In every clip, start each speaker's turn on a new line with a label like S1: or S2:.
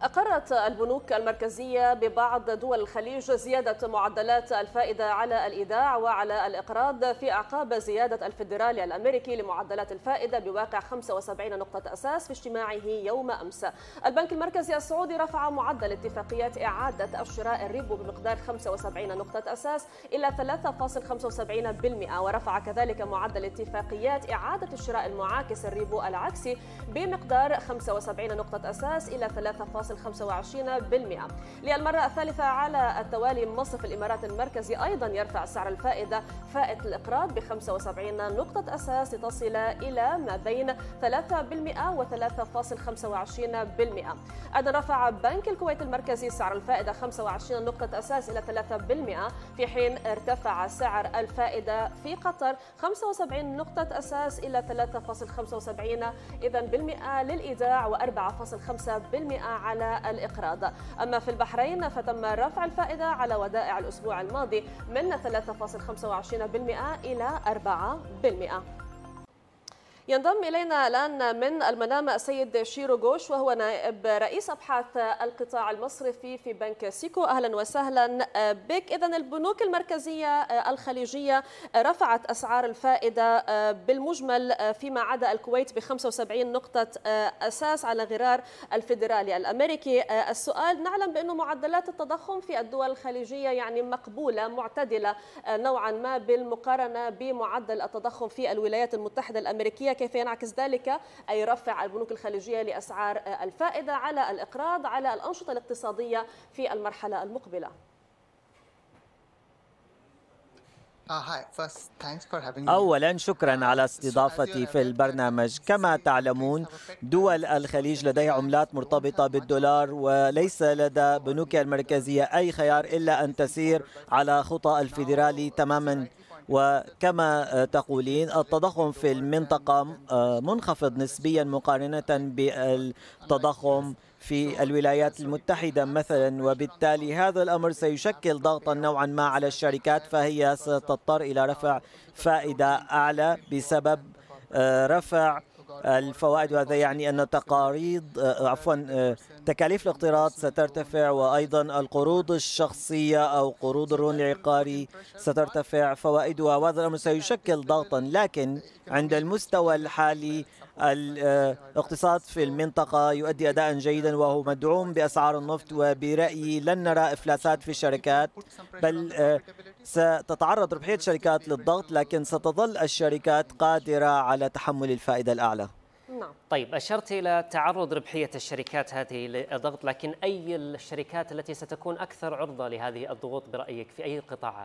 S1: أقرت البنوك المركزية ببعض دول الخليج زيادة معدلات الفائدة على الإيداع وعلى الإقراض في أعقاب زيادة الفيدرالي الأمريكي لمعدلات الفائدة بواقع 75 نقطة أساس في اجتماعه يوم أمس. البنك المركزي السعودي رفع معدل اتفاقيات إعادة الشراء الريبو بمقدار 75 نقطة أساس إلى 3.75%، ورفع كذلك معدل اتفاقيات إعادة الشراء المعاكس الريبو العكسي بمقدار 75 نقطة أساس إلى 3.25%. للمرة الثالثة على التوالي مصرف الإمارات المركزي أيضا يرفع سعر الفائدة فائدة الإقراض ب 75 نقطة أساس لتصل إلى ما بين 3% و 3.25%. أيضا رفع بنك الكويت المركزي سعر الفائدة 25 نقطة أساس إلى 3%، في حين ارتفع سعر الفائدة في قطر 75 نقطة أساس إلى 3.75% إذا بالمئة للإيداع و4.5% على الإقراض. أما في البحرين فتم رفع الفائدة على ودائع الأسبوع الماضي من 3.25% إلى 4%. ينضم إلينا الآن من المنام السيد شيرو غوش، وهو نائب رئيس أبحاث القطاع المصرفي في بنك سيكو. أهلا وسهلا بك. إذن البنوك المركزية الخليجية رفعت أسعار الفائدة بالمجمل فيما عدا الكويت ب 75 نقطة أساس على غرار الفيدرالي الأمريكي. السؤال: نعلم بأن معدلات التضخم في الدول الخليجية يعني مقبولة معتدلة نوعا ما بالمقارنة بمعدل التضخم في الولايات المتحدة الأمريكية، كيف ينعكس ذلك أي رفع البنوك الخليجية لأسعار الفائدة على الإقراض على الأنشطة الاقتصادية في المرحلة المقبلة؟
S2: أولا شكرا على استضافتي في البرنامج. كما تعلمون دول الخليج لديها عملات مرتبطة بالدولار، وليس لدى بنوكها المركزية أي خيار إلا أن تسير على خطى الفيدرالي تماما. وكما تقولين التضخم في المنطقة منخفض نسبيا مقارنة بالتضخم في الولايات المتحدة مثلا، وبالتالي هذا الأمر سيشكل ضغطا نوعا ما على الشركات، فهي ستضطر إلى رفع فائدة أعلى بسبب رفع الفوائد، وهذا يعني أن تكاليف الاقتراض سترتفع، وأيضا القروض الشخصية أو قروض الرهن العقاري سترتفع فوائدها، وهذا الأمر سيشكل ضغطا. لكن عند المستوى الحالي الاقتصاد في المنطقة يؤدي أداء جيدا وهو مدعوم بأسعار النفط، وبرأيي لن نرى إفلاسات في الشركات، بل ستتعرض ربحية الشركات للضغط، لكن ستظل الشركات قادرة على تحمل الفائدة الأعلى.
S3: طيب، أشرت إلى تعرض ربحية الشركات هذه للضغط، لكن أي الشركات التي ستكون أكثر عرضة لهذه الضغوط برأيك في أي القطاعات؟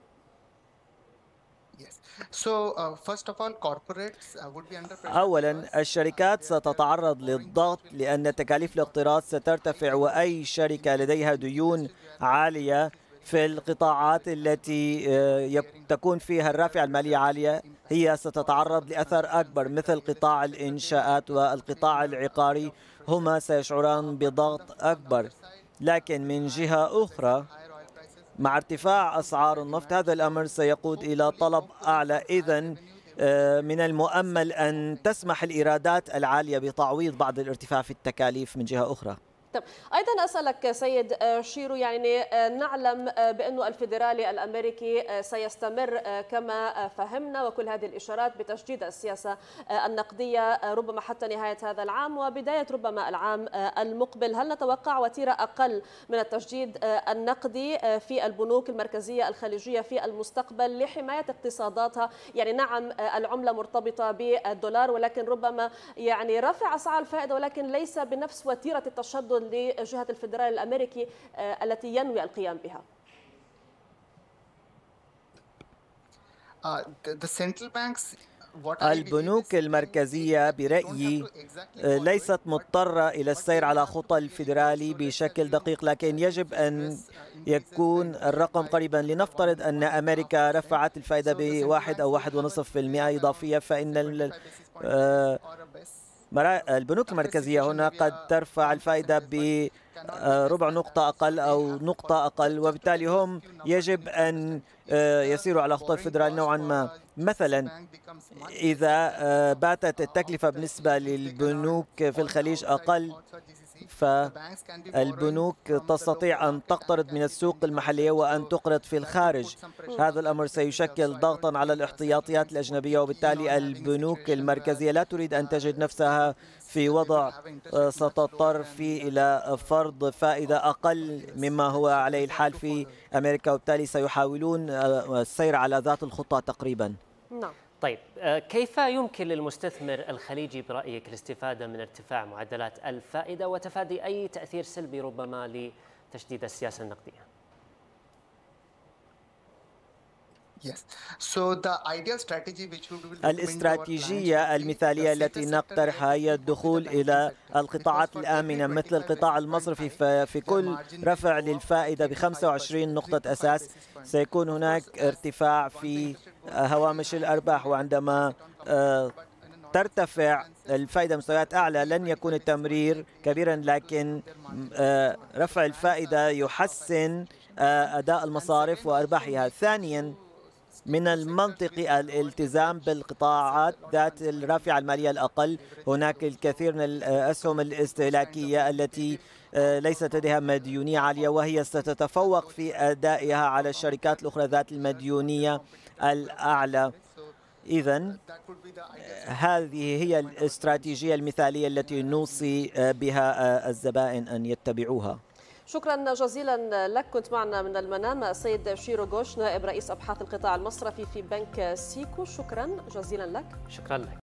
S2: أولا الشركات ستتعرض للضغط لأن تكاليف الاقتراض سترتفع، وأي شركة لديها ديون عالية في القطاعات التي تكون فيها الرافعة المالية عالية هي ستتعرض لأثر أكبر، مثل قطاع الإنشاءات والقطاع العقاري، هما سيشعران بضغط أكبر. لكن من جهة أخرى مع ارتفاع أسعار النفط هذا الأمر سيقود إلى طلب أعلى، إذن من المؤمل أن تسمح الإيرادات العالية بتعويض بعض الارتفاع في التكاليف من جهة أخرى.
S1: طب أيضا أسألك سيد شيرو، يعني نعلم بأن الفيدرالي الأمريكي سيستمر كما فهمنا، وكل هذه الإشارات بتجديد السياسة النقدية ربما حتى نهاية هذا العام وبداية ربما العام المقبل. هل نتوقع وتيرة أقل من التجديد النقدي في البنوك المركزية الخليجية في المستقبل لحماية اقتصاداتها؟ يعني نعم العملة مرتبطة بالدولار، ولكن ربما يعني رفع أسعار الفائدة ولكن ليس بنفس وتيرة التشدد لجهة الفيدرالي الأمريكي التي ينوي القيام بها.
S2: البنوك المركزية برأيي ليست مضطرة إلى السير على خطى الفيدرالي بشكل دقيق، لكن يجب أن يكون الرقم قريبا. لنفترض أن أمريكا رفعت الفائدة ب1 أو 1.5% إضافية، فإن البنوك المركزية هنا قد ترفع الفائدة بربع نقطة أقل أو نقطة أقل، وبالتالي هم يجب أن يسيروا على خطى الفيدرالي نوعا ما. مثلا إذا باتت التكلفة بالنسبة للبنوك في الخليج أقل فالبنوك تستطيع أن تقترض من السوق المحلية وأن تقرض في الخارج. هذا الأمر سيشكل ضغطا على الاحتياطيات الأجنبية، وبالتالي البنوك المركزية لا تريد أن تجد نفسها في وضع ستضطر فيه إلى فرض فائدة أقل مما هو عليه الحال في أمريكا، وبالتالي سيحاولون السير على ذات الخطة تقريبا.
S1: نعم.
S3: طيب، كيف يمكن للمستثمر الخليجي برأيك الاستفادة من ارتفاع معدلات الفائدة وتفادي أي تأثير سلبي ربما لتشديد السياسة النقدية؟
S2: الاستراتيجية المثالية التي نقترحها هي الدخول إلى القطاعات الآمنة مثل القطاع المصرفي. في كل رفع للفائدة ب25 نقطة أساس سيكون هناك ارتفاع في هوامش الأرباح، وعندما ترتفع الفائدة مستويات أعلى لن يكون التمرير كبيرا، لكن رفع الفائدة يحسن أداء من وأرباحها. ثانيا، من المنطقي الالتزام بالقطاعات ذات الرافعة المالية الأقل. هناك الكثير من الأسهم الاستهلاكية التي ليست لديها مديونية عالية، وهي ستتفوق في أدائها على الشركات الأخرى ذات المديونية الأعلى. إذن هذه هي الاستراتيجية المثالية التي نوصي بها الزبائن أن يتبعوها.
S1: شكرا جزيلا لك. كنت معنا من المنام السيد شيرو غوش، نائب رئيس أبحاث القطاع المصرفي في بنك سيكو. شكرا جزيلا لك.
S3: شكرا لك.